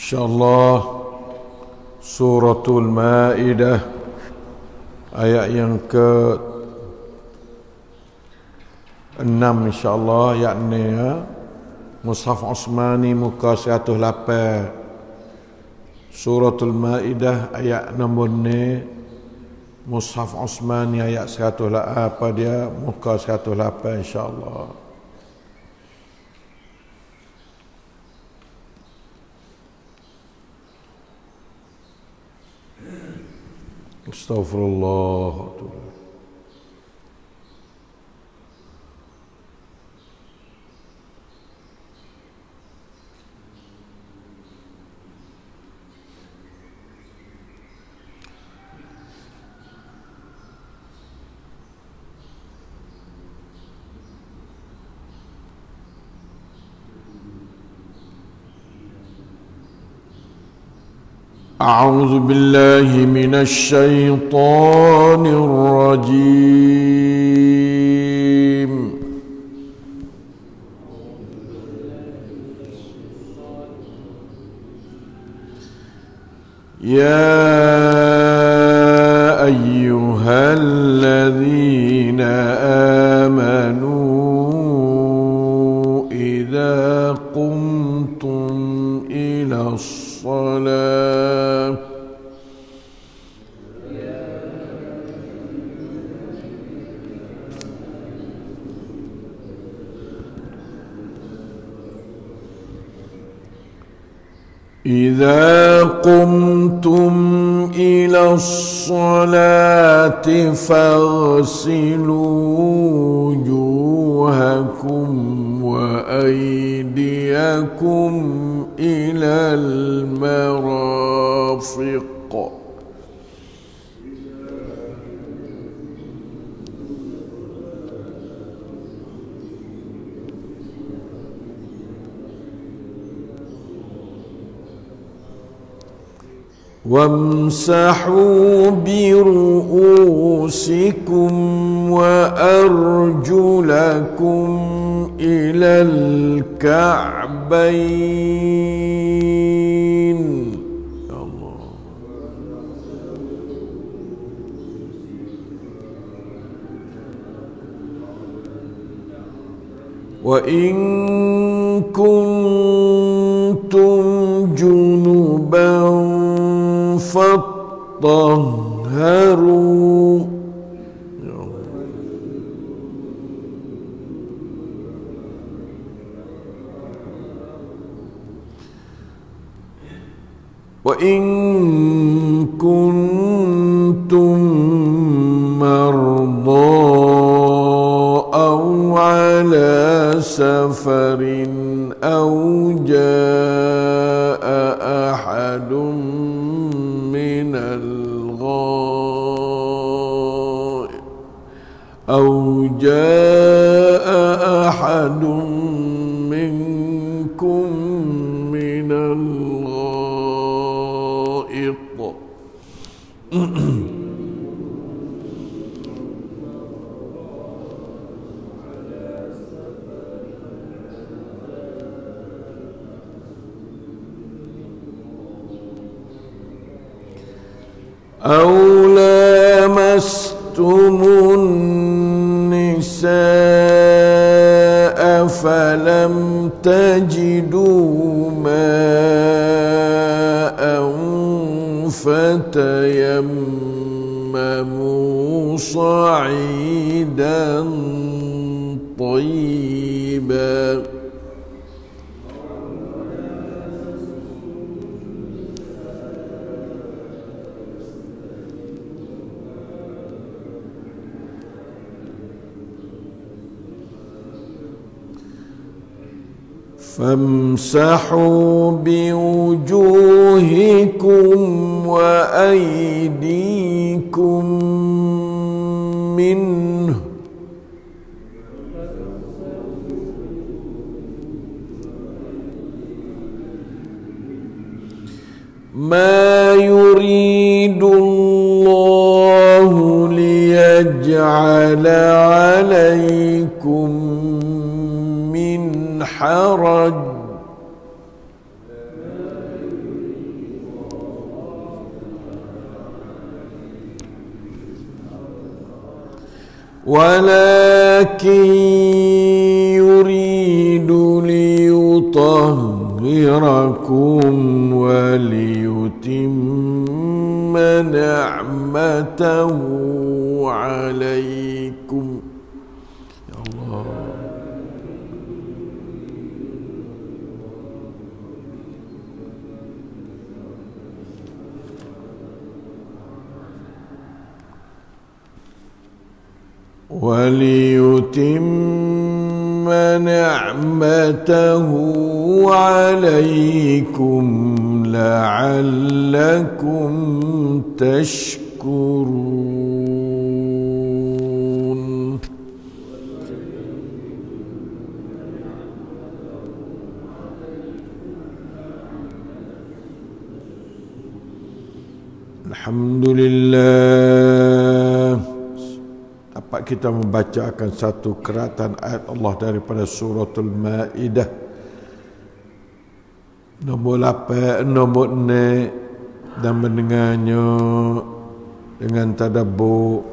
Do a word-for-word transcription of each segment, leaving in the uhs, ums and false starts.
InsyaAllah Suratul Maidah ayat yang ke enam insyaAllah, yakni ya, Mushaf Utsmani muka seratus lapan. Suratul Maidah ayat nombor ni, Mushaf Utsmani ayat seratus lapan, apa dia muka seratus lapan insyaAllah. Astaghfirullah. أعوذ بالله من الشيطان الرجيم. يا أيها الذين آمنوا إذا قمتم إلى الصلاة إذا قمتم إلى الصلاة فاغسلوا وجوهكم وأيديكم إلى المرافق وامسحوا برؤوسكم وأرجلكم إلى الكعبين. الله. وإن كنتم جنبا فاطهروا. وإن كنتم مرضى أو على سفر أو جاء أحد من الغائط أو جاء أحد منكم من الغائط أو لامستم النساء فلم تجدوا ماء فتيمموا صعيدا طيبا فامسحوا بوجوهكم وأيديكم منه ما يريد الله ليجعل عليكم من حرج walakin yuridu liyutahhirakum wa liyutimma ni'matahu 'alaikum. Ya Allah, وَلِيُتِمَّ نِعْمَتَهُ عَلَيْكُمْ لَعَلَّكُمْ تَشْكُرُونَ. Alhamdulillah, dapat kita membacakan satu keratan ayat Allah daripada suratul Maidah nombor lapan, nombor enam, dan mendengarnya dengan tadabbur.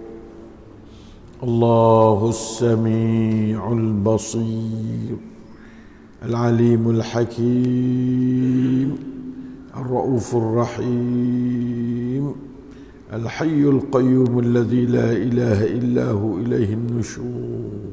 Allahus Sami'ul Basir, Al-Alimul Hakim, Ar-Raufur Rahim, Al-Hayyul Qayyum alladhi la ilaha illahu ilaihin nusyur.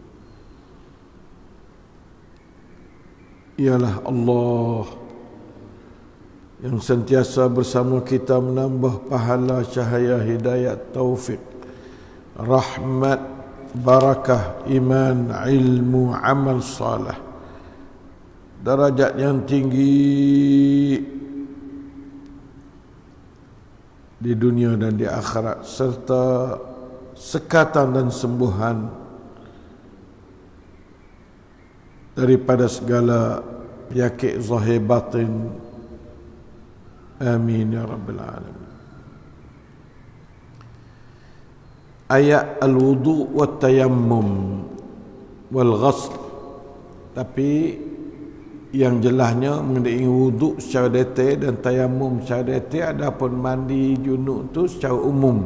Ialah Allah yang sentiasa bersama kita menambah pahala, cahaya, hidayat, taufik, rahmat, barakah, iman, ilmu, amal salih, darajat yang tinggi di dunia dan di akhirat, serta sekatan dan sembuhan daripada segala penyakit zahir batin. Amin ya Rabbil Alamin. Ayat al-wudu wa tayammum wal ghasl, tapi yang jelasnya mengenai wuduk secara detail dan tayamum secara detail. Adapun mandi junub tu secara umum.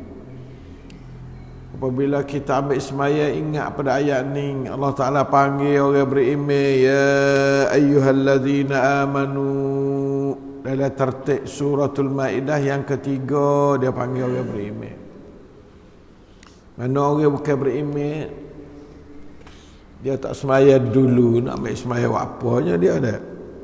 Apabila kita ambil semaya, ingat pada ayat ni Allah Ta'ala panggil orang beriman, ya ayyuhallazina amanu. Dalam tertib suratul Maidah yang ketiga, dia panggil orang beriman. Mana orang bukan beriman, dia tak semaya dulu, nak ambil semaya apanya dia ada.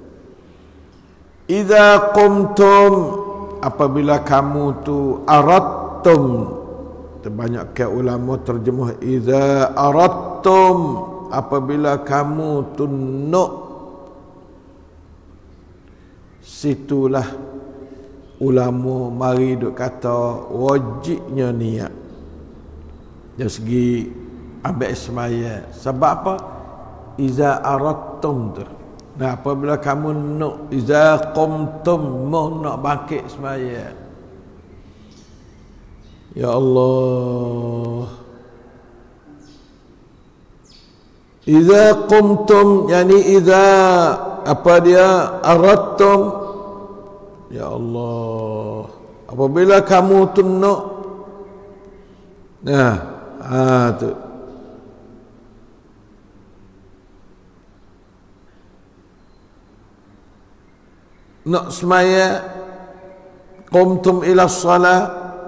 Idza qumtum, apabila kamu tu aradtum, terbanyak ke ulama terjemah idza aradtum, apabila kamu tu nak. Situlah ulama mari duk kata wajibnya niat dari segi ambil semaya. Sebab apa? Iza aradtum tu. Nah, apabila kamu nak, iza qumtum, mau nak bangkit semaya. Ya Allah, iza qumtum, yani iza apa dia aradtum. Ya Allah, apabila kamu tu nak. Nah, ah tu. Nak semaya, qumtum ila salat,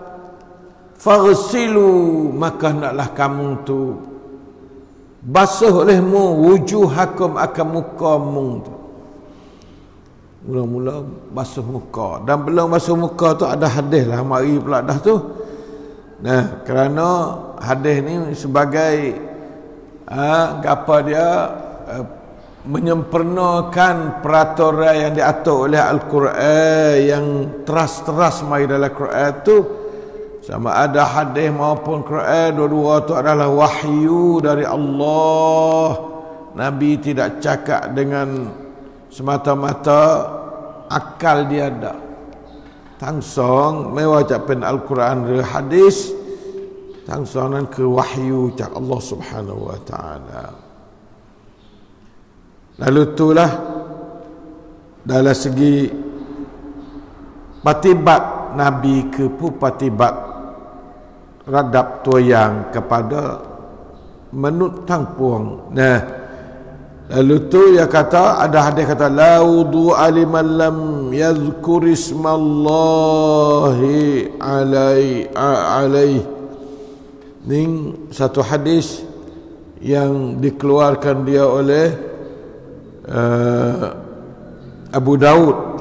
faghsilu, maka naklah kamu tu basuh olehmu wujuhakum, akan mukamu tu. Mula-mula basuh muka, dan belum basuh muka tu ada hadis lah, mari pula dah tu. Nah, kerana hadis ni sebagai ah, apa dia ah, menyempurnakan peraturan yang diatur oleh Al-Quran, yang teras-teras mai dalam Quran tu, sama ada hadis maupun Quran, dua-dua tu adalah wahyu dari Allah. Nabi tidak cakap dengan semata-mata akal dia ada. Tangsong mewajibkan Al-Quran dan hadis, tangsonan ke wahyu cak Allah Subhanahu wa taala. Lalu itulah dalam segi patibat Nabi ke pu patibat radap toyang kepada menut tangpuang. Nah, lalu tu dia kata, ada hadis kata la wudu'a liman lam yadhkur ismallahi alai alai. Ini satu hadis yang dikeluarkan dia oleh uh, Abu Daud.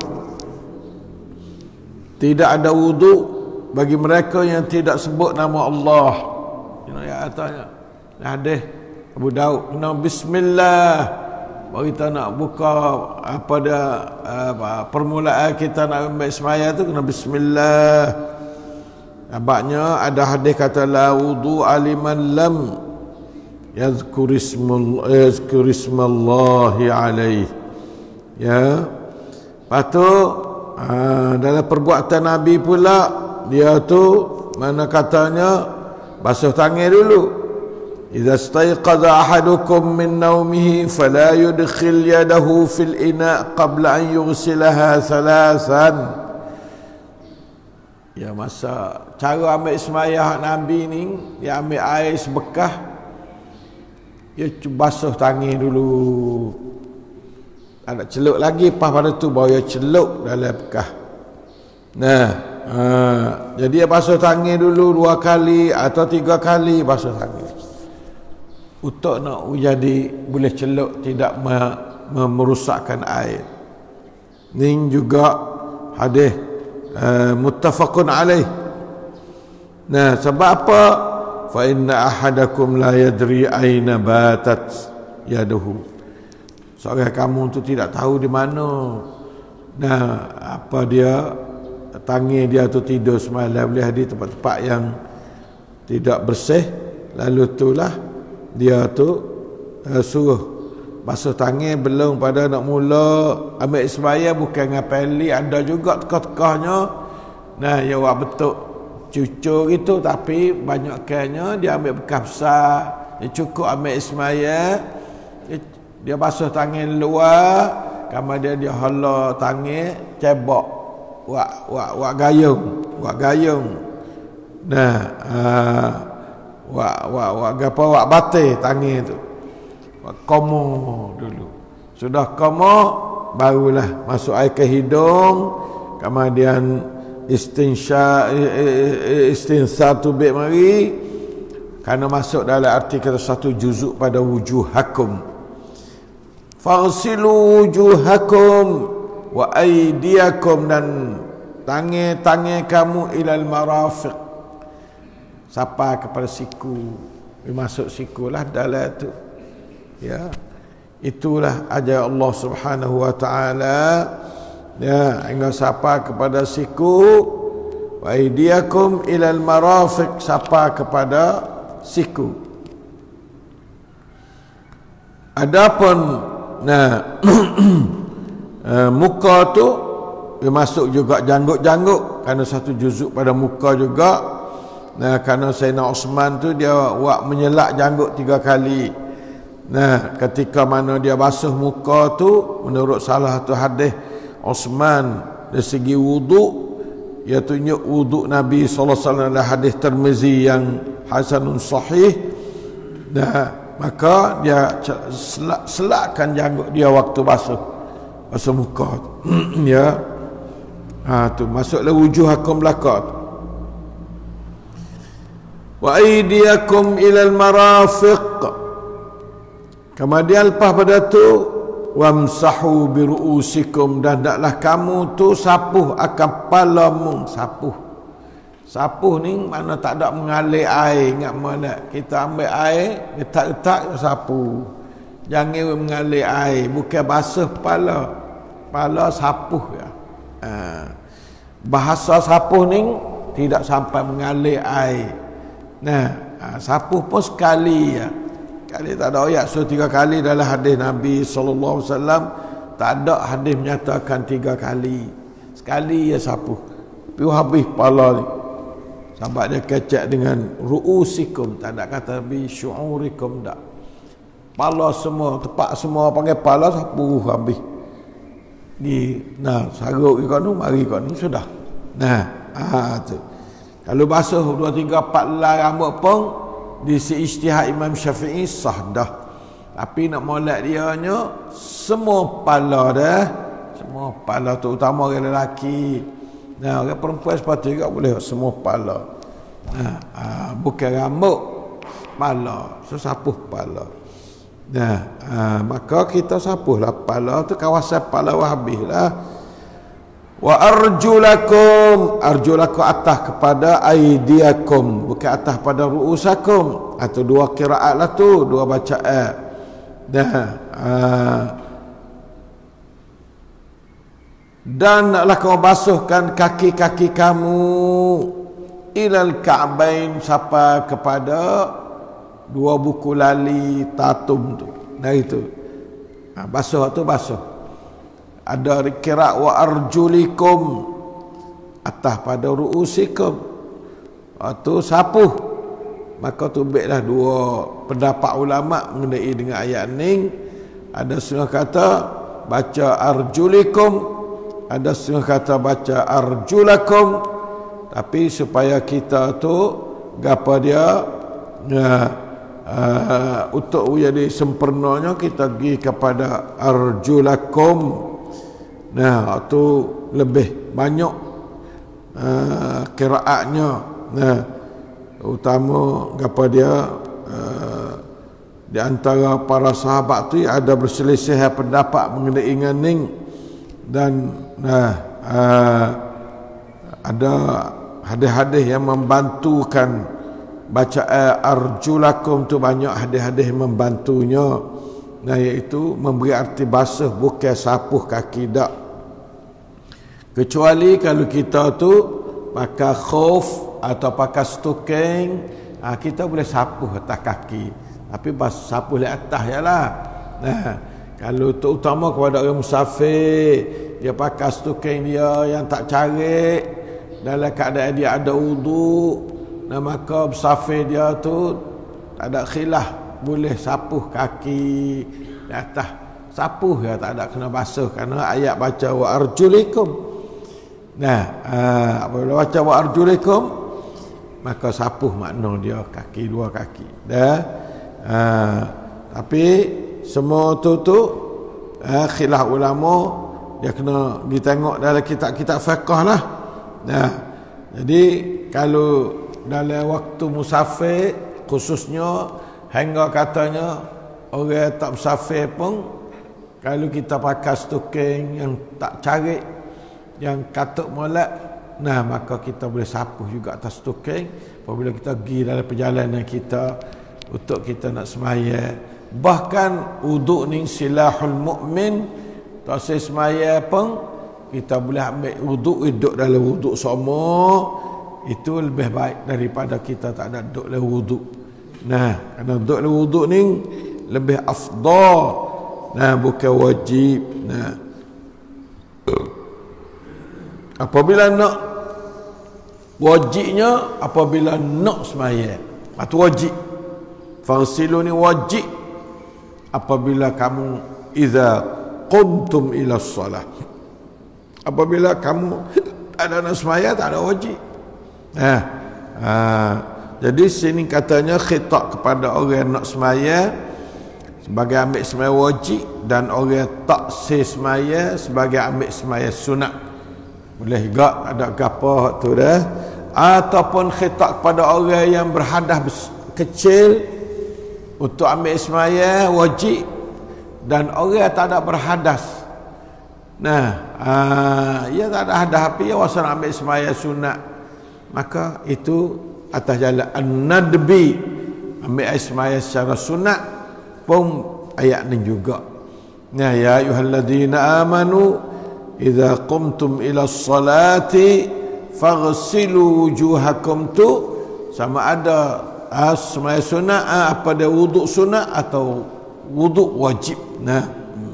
Tidak ada wudu bagi mereka yang tidak sebut nama Allah. Ini ayat katanya. Hadis Abu Daud, kena bismillah. Baru kita nak buka apa dia apa, permulaan kita nak ambil semaya tu kena bismillah. Nampaknya ada hadis kata la wudu aliman lam yazkur ismul yazkur ismallahi alaihi. Ya. Patu ha, dalam perbuatan Nabi pula dia tu mana katanya basuh tangan dulu. Idza istayqadha ahadukum min nawmihi fala yudkhil yadahu fil ina' qabla an yughsilaha thalathan. Ya, masa cara ambil semayah Nabi ni, dia ambil air sebekah, dia basuh tangan dulu. Ada celup lagi pas pada tu baru dia celup dalam bekah. Nah, ha, jadi dia basuh tangan dulu dua kali atau tiga kali basuh tangan. Untuk nak jadi boleh celup, tidak merosakkan air. Ini juga hadis uh, muttafaqun alaih. Nah, sebab apa? Fa inna ahadakum la yadri aina batat yaduhu. Seorang kamu tu tidak tahu di mana. Nah, apa dia tangan dia tu tidur semalam boleh di tempat-tempat yang tidak bersih. Lalu itulah dia tu uh, suruh basuh tangan belum pada nak mula ambil sembahyang, bukan ngapeli, ada juga teka-tekahnya. Nah, ya buat betul cucuk itu, tapi banyakkannya dia ambil bekas besar, dia cukup ambil sembahyang, dia, dia basuh tangan luar, kemudian dia hala tangan cebok wak wak wak gayung, wak gayung. Nah, uh, Wak wak wak apa wak batai tangan tu. Wak komo dulu. Sudah komo barulah masuk air ke hidung, kemudian istinsya istinsar tu baik mari. Karena masuk dalam arti kata satu juzuk pada wujuhakum. Faghsilu wujuhakum wa aydiyakum, dan tangan-tangan kamu ilal marafiq, sampai kepada siku. Masuk siku lah dalam tu. Ya. Itulah ajar Allah Subhanahu wa taala. Ya, hingga sampai kepada siku. Wa aydiyakum ilal marafiq, sampai kepada siku. Adapun nah muka tu dia masuk juga janggut-janggut, kerana satu juzuk pada muka juga. Nah, kerana Sayyidina Osman tu dia buat menyelak janggut tiga kali. Nah, ketika mana dia basuh muka tu, menurut salah satu hadis Osman dari segi wuduk, dia tunjuk wuduk Nabi sallallahu alaihi wasallam dalam hadis Tirmizi yang hasanun sahih. Nah, maka dia selak, selakkan janggut dia waktu basuh basuh muka. Ya. Ha tu masuklah wujuhakum belakang. Wa aydiyakum ilal marafiq. Kemudian lepas pada tu wamsahu bi ru'usikum, dan hendaklah kamu tu sapuh akan kepalamu. Sapuh. Sapuh ni mana tak ada mengalir air. Ingat mana kita ambil air, letak-letak sapu. Jangan mengalir air, bukan basuh kepala. Kepala sapuh ya. Ha. Bahasa sapuh ni tidak sampai mengalir air. Nah, sapuh pun sekali ya. Kali tak ada ayat so tiga kali dalam hadis Nabi sallallahu alaihi wasallam, tak ada hadis menyatakan tiga kali. Sekali ya sapuh. Piu habis kepala ni. Sampai dia kecek dengan ru'usikum, tak ada kata bi syu'urikum dak. Kepala semua, tepak semua panggil kepala sapuh habis. Di nah saruk ikut tu mari ikut tu sudah. Nah, ah tu. Kalau basuh dua tiga empat helai rambut pun di si ijtihad Imam Syafi'i sah dah. Tapi nak molek dia nya semua kepala dah, semua kepala tu utama orang lelaki. Nah, orang perempuan sepatutnya juga boleh semua kepala. Nah, aa, bukan rambut, kepala. So sapuh kepala. Nah, aa, maka kita sapuhlah kepala tu, kawasan kepala habislah. Wa arjulakum, arjulakum atas kepada aidiakum, bukan atas pada ru'usakum. Atau dua qiraat lah tu, dua bacaan. Dah. Uh, dan naklah kau basuhkan kaki-kaki kamu ilal ka'bain, sampai kepada dua buku lali tatum tu. Nah itu. Ha, basuh tu basuh. Ada qiraat wa arjulikum, atas pada ru'usikum. Itu sapuh. Maka tu baiklah dua pendapat ulama mengenai dengan ayat ni. Ada setengah kata baca arjulikum, ada setengah kata baca arjulakum. Tapi supaya kita tu gapa dia ya, uh, untuk jadi sempurnanya kita pergi kepada arjulakum. Nah, itu lebih banyak uh, qiraatnya. Nah, utama apa dia uh, di antara para sahabat tu ada berselisih pendapat mengenai inganing, dan nah uh, ada hadis-hadis yang membantukan bacaan arjulakum tu, banyak hadis-hadis yang membantunya. Nah, iaitu memberi arti basuh, bukan sapuh kaki dak. Kecuali kalau kita tu pakai khuf atau pakai stoking, ha, kita boleh sapuh atas kaki, tapi bas sapuh di atas je lah. Nah, kalau terutama kepada orang musafir, dia pakai stoking dia yang tak carik, dalam keadaan dia ada wudu, nah maka musafir dia tu tak ada khilaf, boleh sapuh kaki di atas. Sapuh ya, tak ada kena basuh, kerana ayat baca wa arjulikum. Nah, uh, apabila baca wa arjulikum, maka sapuh makna dia kaki, dua kaki dah. Uh, tapi semua tu tu uh, khilaf ulama, dia kena ditengok dalam kitab-kitab fiqh lah. Nah, jadi kalau dalam waktu musafir khususnya, hingga katanya orang tak musafir pun, kalau kita pakai stoking yang tak carik, yang katuk molek, nah maka kita boleh sapuh juga atas stoking apabila kita pergi dalam perjalanan kita untuk kita nak semaya. Bahkan wuduk ni silahul mukmin, tak saya semaya pun kita boleh ambil wuduk, duduk dalam wuduk semua, itu lebih baik daripada kita tak ada duduk dalam wuduk. Nah, kerana duduk dalam wuduk ni lebih afdal, nah bukan wajib. Nah, apabila nak wajibnya, apabila nak semaya, itu wajib. Fangsilu ni wajib apabila kamu idza qumtum ila shalah. Apabila kamu ada nak semaya, tak ada wajib. Nah, ha, jadi sini katanya khitab kepada orang yang nak semaya sebagai ambil semaya wajib, dan orang tak sah semaya sebagai ambil semaya sunat. Boleh juga ada gapo tu dah. Ataupun khitab kepada orang yang berhadas kecil untuk ambil semaya wajib, dan orang tak ada berhadas. Nah, aa, ia tak ada hadas, tapi ia wasa nak ambil semaya sunat, maka itu atas jalan an-nadbi, ambil air semaya secara sunat pun ayat ni juga. Nah, ya ayyuhalladzina amanu idza qumtum ila sholati faghsilu wujuhakum, tu sama ada ah, semaya sunat, ah, apa dia wuduk sunat atau wuduk wajib. Nah, hmm.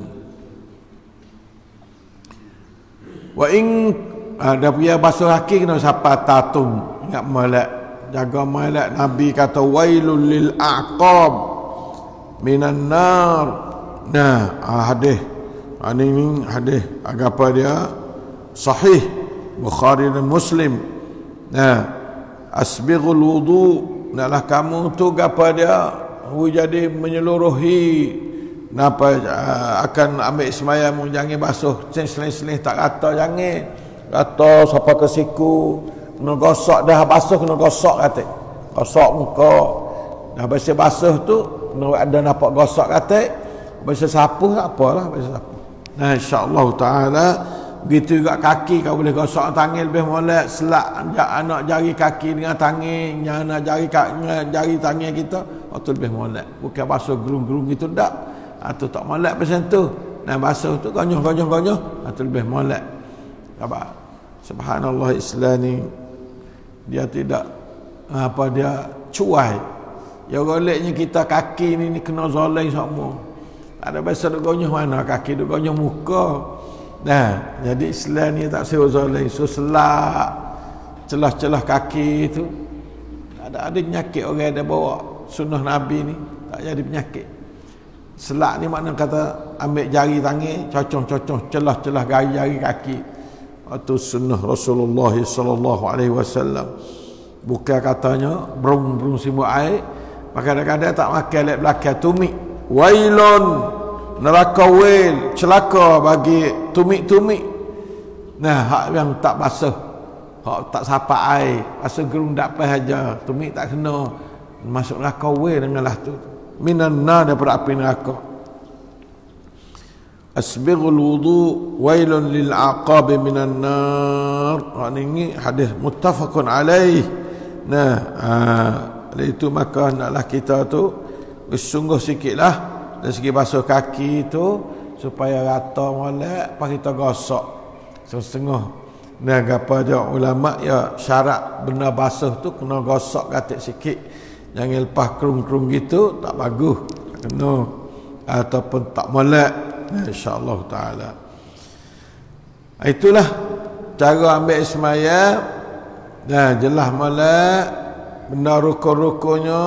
wa in ada punya basuh kaki kena sapa tatum, ingat malak, jaga malak. Nabi kata wailul lil aqab minan nar. Nah, hadis ini hadis apa dia sahih Bukhari dan Muslim. Nah, asbighul wudu, naklah kamu tu apa dia jadi menyeluruhi napa akan ambil sembahyang jangan basuh selih-selih tak kata jangan kata siapa ke siku kena gosok dah basuh kena gosok kata gosok muka dah basuh-basuh tu kena ada nampak gosok kata basuh sapu tak apalah basuh sapu. Nah insya-Allah taala begitu juga kaki kau boleh gosok tangan lebih molek selak anak jari kaki dengan tangan nyana jari kaki jari tangan kita itu lebih molek bukan basuh gerung-gerung gitu dak atau tak molek macam tu. Nah basuh tu gonyoh-gonyoh-gonyoh itu lebih molek. Apa subhanallah Islam ni dia tidak apa dia cuai ya goleknya kita kaki ni, ni kena zolai semua ada bahasa duk gonyoh mana kaki duk gonyoh muka. Nah jadi Islam ni tak sewa zolai so selak celah-celah kaki tu ada ada penyakit orang ada bawa sunnah Nabi ni tak jadi penyakit. Selak ni makna kata ambil jari tangan cocong-cocong celah-celah jari-jari kaki atau sunnah Rasulullah sallallahu alaihi wasallam. Bukan katanya berung-berung simbol air kadang-kadang tak makan lek belakang tumik wailun neraka wail celaka bagi tumik-tumik. Nah hak yang tak basuh hak tak sapak air basuh gerung tak apa saja tumik tak kena masuk neraka wail denganlah tu minan nar daripada api neraka. Asbighul wudu wailun lil aqab minan nar. Ini hadis muttafaqun alaih. Nah aa, itu maka naklah kita tu bersungguh sikitlah dari segi basuh kaki tu supaya rata molek pas kita gosok setengah. Nah apa dia ulama ya syarat benda basuh tu kena gosok katik sikit. Jangan lepas kerung-kerung gitu tak bagus tak kena ataupun tak molek insya-Allah taala. Itulah cara ambil sembahyang. Nah jelas molek benda rukun-rukunnya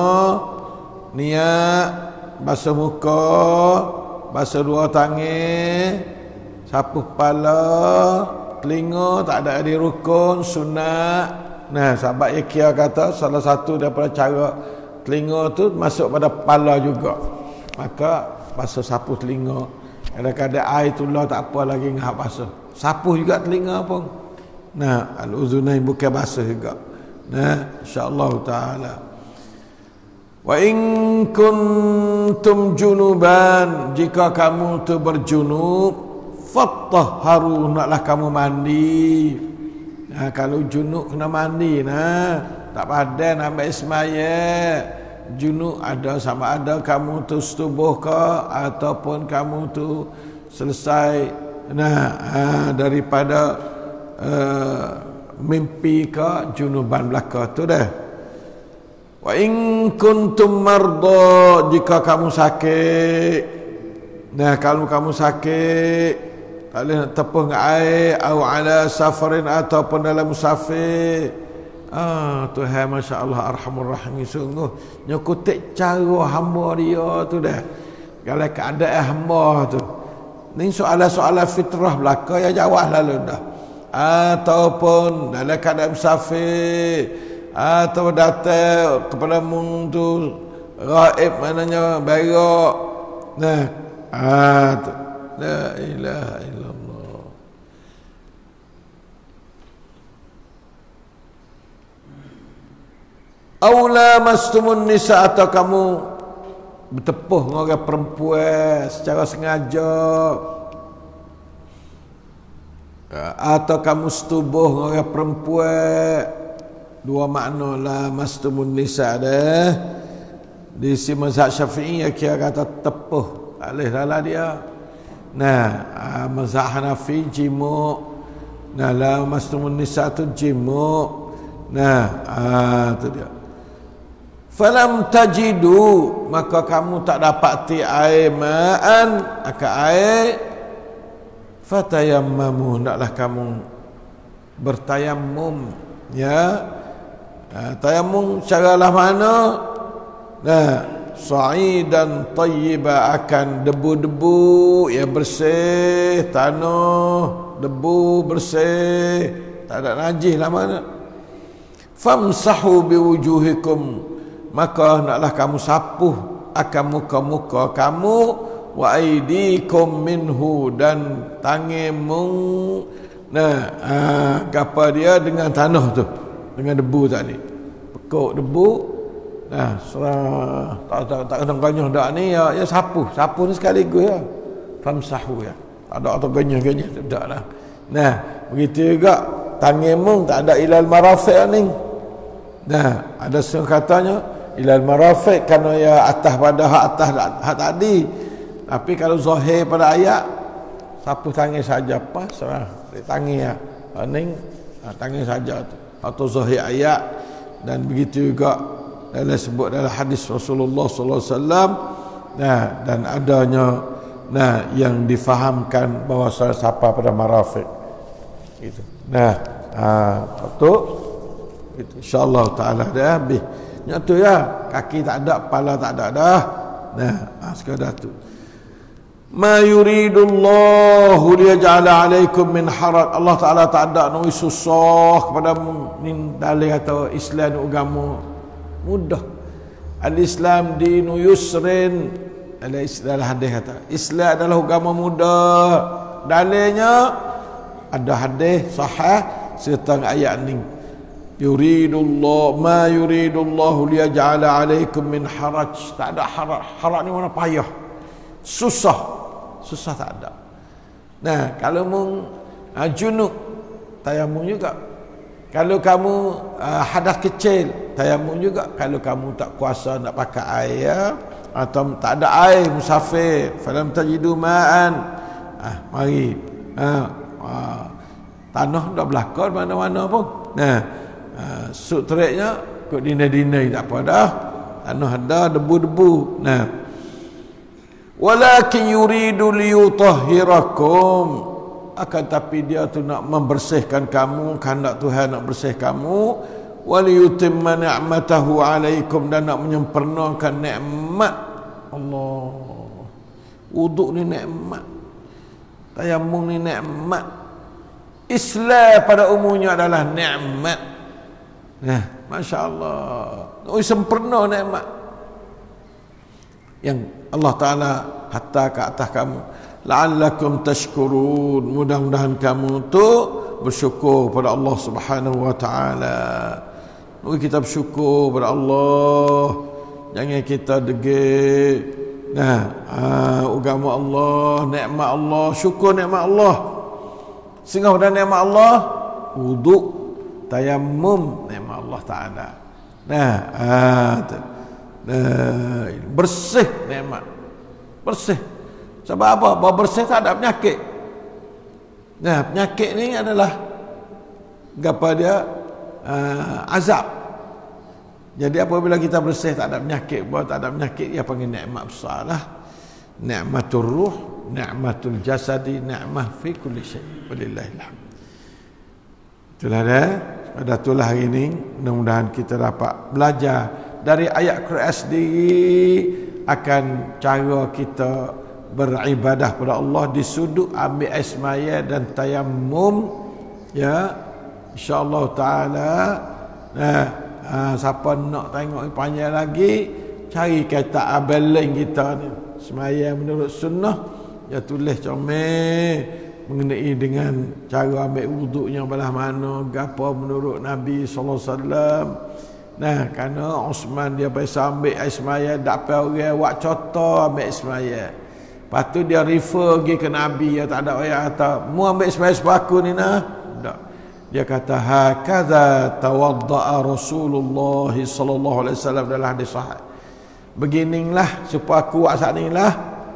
niat basuh muka basuh dua tangan sapu kepala telinga tak ada di rukun sunat. Nah sahabat Ikia kata salah satu daripada cara telinga tu masuk pada kepala juga maka basuh sapu telinga. Kadang-kadang air tulah tak apa lagi ngah basuh sapu juga telinga pun. Nah al-uzunain bukan basuh juga. Nah insyaallah taala wa in kuntum junuban jika kamu tu berjunub fatahharu naklah kamu mandi. Nah kalau junub kena mandi nah tak padan ambil sembahyang. Junub ada sama ada kamu tu setubuh ke ataupun kamu tu selesai nah ha, daripada uh, mimpi ke junuban belaka tu dah. Wa in kuntum marda jika kamu sakit. Nah kalau kamu sakit tak boleh nak tepuh dengan air atau ala safarin ataupun dalam musafir. Ah Tuhan masya-Allah arhamur rahim sungguh nyokutik cara hamba dia tu dah. Kalau keadaan hamba tu. Ni soalan-soalan fitrah belaka ya jawab lalu dah. Ataupun dalam keadaan musafir atau datang kepada mung tu gaib maknanya berak. Nah ah tu. La ilaha illallah. Aula mastumun nisa atau kamu bertepuh dengan orang perempuan secara sengaja atau kamu setubuh dengan orang perempuan. Dua makna la mastumun nisa dah. Di si mazhab Syafi'i kira kata tepuh tak boleh salah dia. Nah, mazhab Hanafi jimuk. Nah, la mastumun nisa tu jimuk. Nah, ah tu dia. Falam tajidu maka kamu tak dapati air ma'an akan air fatayammamu hendaklah kamu bertayammum ya. Ha, tayammum caralah mana? Nah, sa'idan tayyiba akan debu-debu yang bersih, tanah, debu bersih, tak ada najis lah mana. famsahu biwujuhikum, maka hendaklah kamu sapuh akan muka-muka kamu, wa aidikum minhu, dan tanganmu nah uh, gapa dia dengan tanah tu, dengan debu tadi, pekuk debu. Nah, serah tak tak tak kena ganyah dak ni ya, ya sapuh, sapuh ni sekaligus ya. Famsahu ya. Tak ada atau ganyah-ganyah tak lah. Nah, begitu juga tanganmu tak ada ilal marafiq ni. Nah, ada setengah katanya ilal marafiq kerana ya atas pada hak atas hak tadi. Tapi kalau zahir pada ayat, sapuh tangan saja pas serah tangan ya. Ni tangan saja tu. Atau zahir ayat. Dan begitu juga dalam sebut dalam hadis Rasulullah sallallahu alaihi wasallam, nah, dan adanya nah yang difahamkan bahawa siapa pada marafiq itu. Nah, ha betul itu insyaallah taala dah habis. Nyatu ya, kaki tak ada, kepala tak ada dah. Nah, ha, sekadar tu. Ma yuridullahu liyaj'ala 'alaikum min haraj. Allah Taala tak ada nak susah kepada ni dalil atau Islam agama mudah. Al-Islam dinu yusrin. Ada istilah hadis kata Islam adalah agama mudah. Dalilnya ada hadis sahih serta ayat ni. Yuridullah ma yuridullahu liyaj'ala 'alaikum min haraj. Tak ada haraj. Haraj ni mana payah. Susah. Susah tak ada. Nah, kalau mung uh, junub tayamum juga. Kalau kamu uh, hadas kecil tayamum juga. Kalau kamu tak kuasa nak pakai air atau tak ada air musafir, falam tajidu ma'an, ah mari ah, ah tanah dah belakang mana-mana pun. Nah, ah, sutriknya kok dinai-dinai tak apa dah. Tanah ada debu-debu. Nah, walakin yuridu liyutahhirakum, akan tapi dia tu nak membersihkan kamu, kehendak Tuhan nak bersih kamu, waliyutimma ni'matahu 'alaikum, dan nak menyempurnakan nikmat Allah. Wuduk ni nikmat, tayamum ni nikmat, Islam pada umumnya adalah nikmat. Nah, masya-Allah, oh sempurna nikmat yang Allah Ta'ala hatta ke atas kamu. La'allakum tashkurun, mudah-mudahan kamu tu bersyukur pada Allah Subhanahu wa Ta'ala. Mari kita bersyukur pada Allah, jangan kita degil. Nah, ah, agama Allah, nikmat Allah, syukur nikmat Allah. Singgah pada nikmat Allah, wuduk, tayamum, nikmat Allah Ta'ala. Nah, ah, Nah, bersih nikmat. Bersih. Sebab apa? Bahawa bersih tak ada penyakit. Nah, penyakit ni adalah apa dia? Uh, azab. Jadi apabila kita bersih tak ada penyakit, bahawa tak ada penyakit, dia panggil nikmat besar lah. Nikmatul ruh, nikmatul jasadi, nikmah fi kulli syai'. Walillahilhamd. Itulah dah. Pada itulah hari ini mudah-mudahan kita dapat belajar dari ayat Quran sendiri akan cara kita beribadah pada Allah di sudut ambil air semaya dan tayamum, ya, insya-Allah taala. Nah, ha, siapa nak tengok panjang lagi, cari kata abaling kita ni semaya menurut sunnah, ya tulis comel mengenai dengan cara ambil wuduknya belah mana, gapo menurut Nabi sallallahu alaihi wasallam. Nah, kerana Osman dia biasa ambil air semaya, tak apa orang buat contoh ambil air semaya. Lepas tu dia refer pergi ke Nabi, ya tak ada orang kata, mu ambil semaya sepaku ni nah. Tak. Dia kata hakadha tawadda'a Rasulullah sallallahu alaihi wasallam dalam hadis sahih. Beginilah sepaku buat saat inilah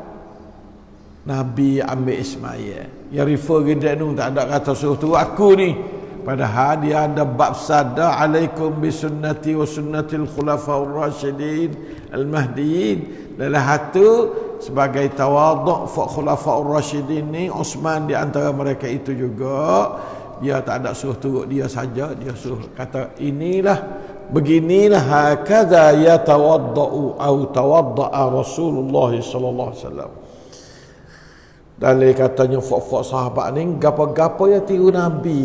Nabi ambil semaya. Ya refer ke dia tu, tak ada kata suruh tu aku ni. Padahal dia ada bab sada alaikum bisunnati wa sunnatil khulafaur rasyidin al-mahdiyyin. Dalam hatu sebagai tawaduk fa khulafaur rasyidin ni Uthman di antara mereka itu juga. Dia tak ada suruh turut dia saja, dia suruh kata inilah beginilah hakadha yatawaddau au tawaddaa Rasulullah sallallahu alaihi wasallam. Dalil katanya fak-fak sahabat ni gapo-gapo ya tiru Nabi ya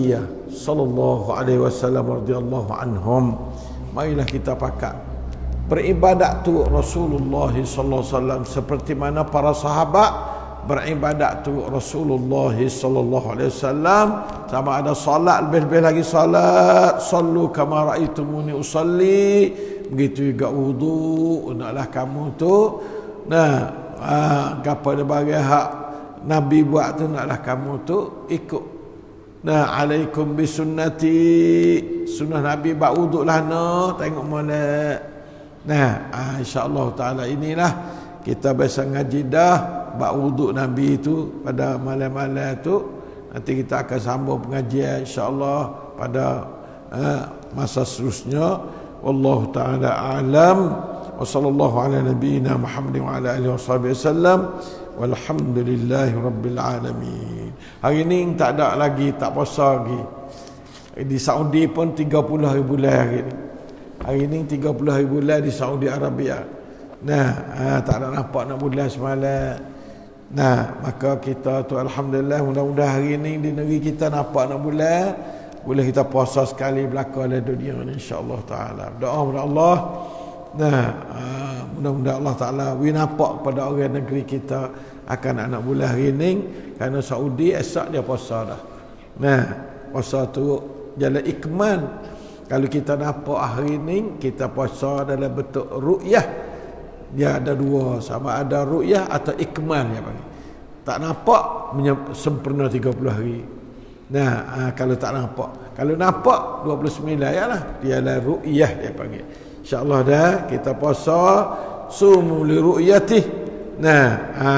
sallallahu alaihi wasallam radhiyallahu anhum. Marilah kita pakat beribadat tu Rasulullah sallallahu alaihi wasallam seperti mana para sahabat beribadat tu Rasulullah sallallahu alaihi wasallam. Sama ada salat, lebih-lebih lagi salat, sallu kama raaitumuni usalli. Begitu juga wudu, hendaklah kamu tu nah ah gapo dia bagi hak Nabi buat tu, hendaklah kamu tu ikut. Nah, alaikum bisunnati, sunnah Nabi buat wudu lah no, tengok molek. Nah, ah, insya-Allah taala inilah kita biasa ngaji dah buat wudu Nabi itu pada malam-malam tu. Nanti kita akan sambung pengajian insya-Allah pada uh, masa seterusnya. Wallahu taala a'lam. Wa sallallahu ala nabiyyina Muhammadin wa ala alihi wasallam. Walhamdulillahi rabbil alamin. Hari ni tak ada lagi, tak puasa lagi. Di Saudi pun tiga puluh hari bulan hari ni. Hari ni tiga puluh hari bulan di Saudi Arabia. Nah, ha, tak ada nampak nak bulan semalam. Nah, maka kita tu alhamdulillah, mudah-mudahan hari ni di negeri kita nampak nak bulan, boleh kita puasa sekali belakang dalam dunia ni insya-Allah taala. Doa kepada Allah. Nah, ha, mudah-mudahan Allah taala we nampak pada orang negeri kita akan anak bulan hari ni, kerana Saudi esok dia puasa dah. Nah, puasa tu jalan ikman. Kalau kita nampak hari ni kita puasa dalam bentuk ru'yah. Dia ada dua, sama ada ru'yah atau ikmal dia panggil. Tak nampak sempurna tiga puluh hari. Nah, ha, kalau tak nampak, kalau nampak dua puluh sembilan ya lah, dia adalah ru'yah dia panggil. Insya-Allah dah kita puasa sumu li ru'yatih. Nah, ha,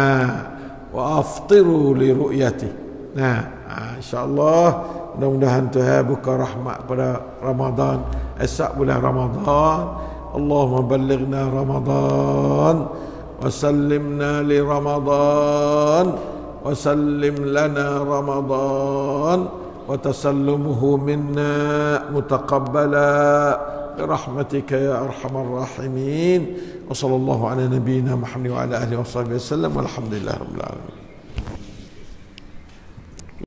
wa aftiru li ru'yatih. Nah, ha, insya-Allah mudah-mudahan Tuhan buka rahmat pada Ramadan, esok bulan Ramadan. Allahumma ballighna Ramadan wa sallimna li Ramadan wa sallim lana Ramadan wa tasallumuhu minna mutaqabbala birahmatika ya arhamar rahimin. Wa sallallahu ala nabiyyina Muhammad wa ala alihi wa sahbihi wasallam. Walhamdulillahirabbil alamin.